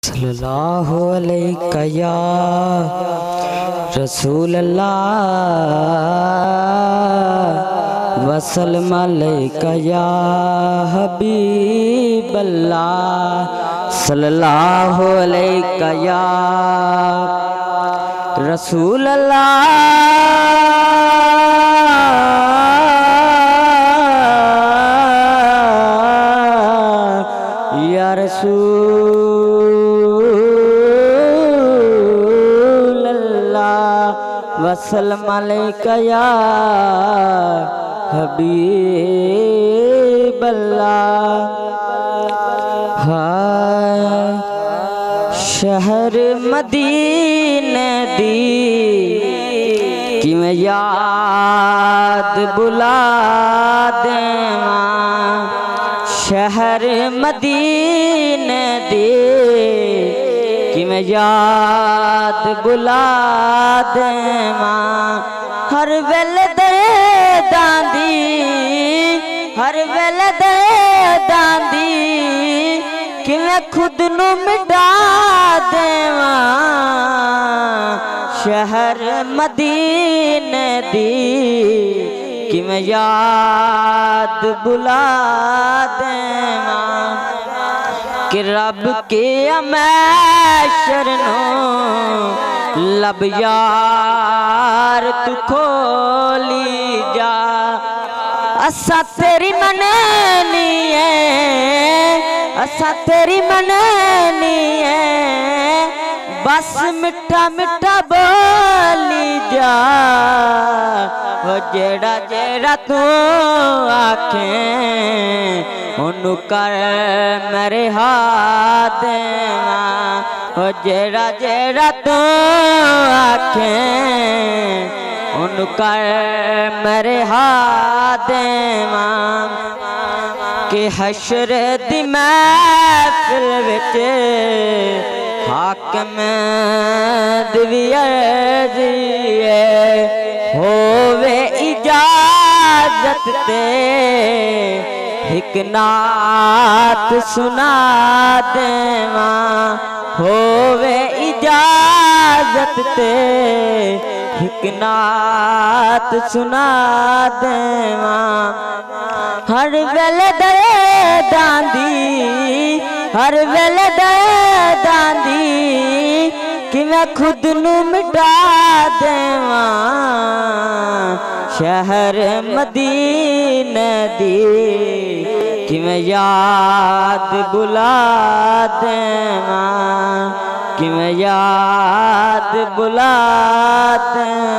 सल्लल्लाहु अलैका या रसूल अल्लाह वसल्लम अलैका या हबीब अल्लाह सल्लल्लाहु अलैका या रसूल अल्लाह या रसूल अल्लाह वसल्लम अलैका या हबीब अल्लाह। शहर मदीने दी कि मैं याद बुला देवा, शहर मदीने दी कि मैं याद बुला देवा। हर वेले दे दांदी, हर वेले दे दांदी कि मैं खुद नू मिटा देवा। शहर मदीने दी कि मैं याद बुला देवा। कि रब के मैशर नो लब यार तू खोली जा। असा तेरी मननी है, असा तेरी मननी है, बस मिठा मिठा बोली जा। वो जेड़ा जेड़ा तू आखें उन्नू कर मेरे हाथ देवा। वो जेड़ा जेड़ा तू आखें उन्नू कर मेरे हाथ देवा। कि हशर दी महफिल विच हाकिम दिविये होवे इजाजत ते हिक नात सुना देवा। होवे इजाजत ते हिक नात सुना देवा। हर वेले दे दांदी, हर वेले दे दांदी कि मैं खुद नू मिटा देवा। शहर मदीने दी कि मैं याद बुला देवा, कि मैं याद बुला देवा।